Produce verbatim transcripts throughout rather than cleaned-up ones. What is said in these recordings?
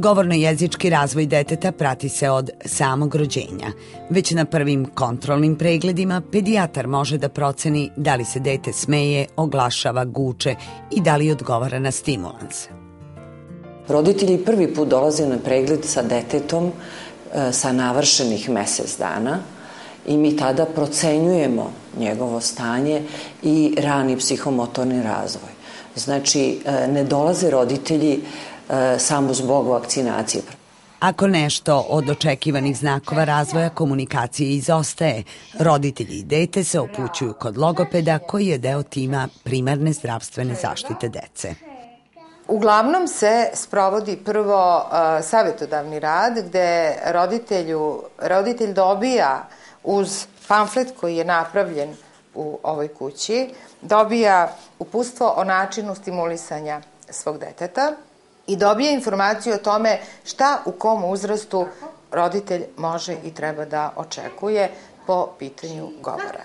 Govorno-jezički razvoj deteta prati se od samog rođenja. Već na prvim kontrolnim pregledima pedijatar može da proceni da li se dete smeje, oglašava, guče i da li odgovara na stimulans. Roditelji prvi put dolaze na pregled sa detetom sa navršenih mesec dana i mi tada procenjujemo njegovo stanje i rani psihomotorni razvoj. Znači, ne dolaze roditelji samo zbog vakcinacije. Ako nešto od očekivanih znakova razvoja komunikacije izostaje, roditelji i dete se upućuju kod logopeda koji je deo tima primarne zdravstvene zaštite dece. Uglavnom se sprovodi prvo uh, savjetodavni rad gde roditelju, roditelj dobija uz pamflet koji je napravljen u ovoj kući, dobija uputstvo o načinu stimulisanja svog deteta i dobija informaciju o tome šta u kom uzrastu roditelj može i treba da očekuje po pitanju govora.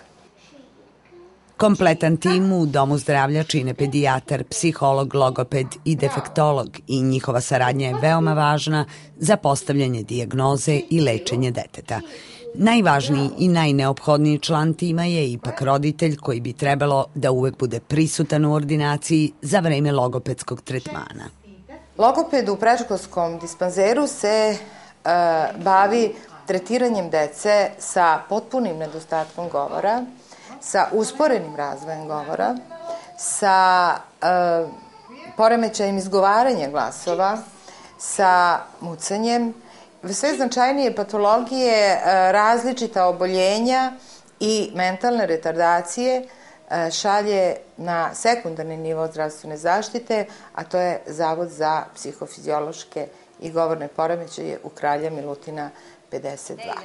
Kompletan tim u Domu zdravlja čine pedijatar, psiholog, logoped i defektolog i njihova saradnja je veoma važna za postavljanje dijagnoze i lečenje deteta. Najvažniji i najneophodniji član tima je ipak roditelj koji bi trebalo da uvek bude prisutan u ordinaciji za vreme logopedskog tretmana. Logoped u predškolskom dispanzeru se e, bavi tretiranjem dece sa potpunim nedostatkom govora, sa usporenim razvojem govora, sa e, poremećajem izgovaranja glasova, sa mucanjem, sve značajnije patologije, e, različita oboljenja i mentalne retardacije e, šalje na sekundarni nivo zdravstvene zaštite, a to je Zavod za psihofiziološke i govorne poremećaje u Kralja Milutina pedeset dva.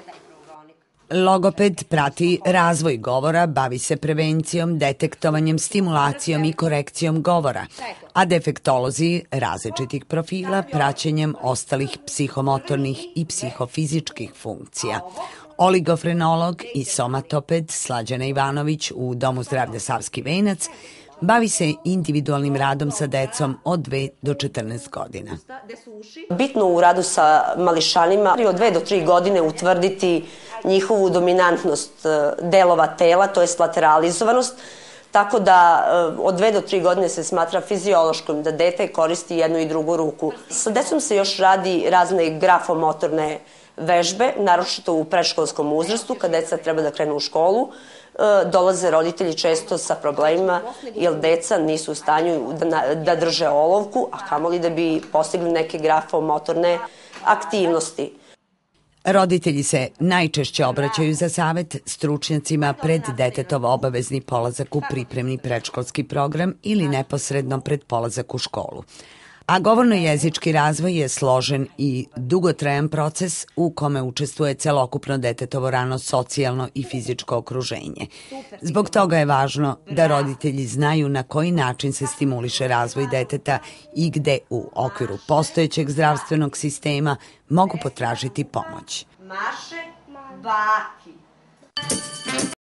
Logoped prati razvoj govora, bavi se prevencijom, detektovanjem, stimulacijom i korekcijom govora, a defektolozi različitih profila praćenjem ostalih psihomotornih i psihofizičkih funkcija. Oligofrenolog i somatoped Slađana Ivanović u Domu zdravlja Savski Venac bavi se individualnim radom sa decom od dve do četrnaest godina. Bitno u radu sa mališanima od dve do tri godine utvrditi njihovu dominantnost delova tela, to je lateralizovanost, tako da od dve do tri godine se smatra fiziološkom da dete koristi jednu i drugu ruku. Sa decom se još radi razne grafomotorne vežbe, naročito u predškolskom uzrastu, kad deca treba da krenu u školu. Dolaze roditelji često sa problemima jer deca nisu u stanju da, da drže olovku, a kamoli da bi postigli neke grafomotorne aktivnosti. Roditelji se najčešće obraćaju za savet stručnjacima pred detetov obavezni polazak u pripremni predškolski program ili neposredno pred polazak u školu. A govorno-jezički razvoj je složen i dugotrajan proces u kome učestvuje celokupno detetovo rano socijalno i fizičko okruženje. Zbog toga je važno da roditelji znaju na koji način se stimuliše razvoj deteta i gde u okviru postojećeg zdravstvenog sistema mogu potražiti pomoć. Maše baki.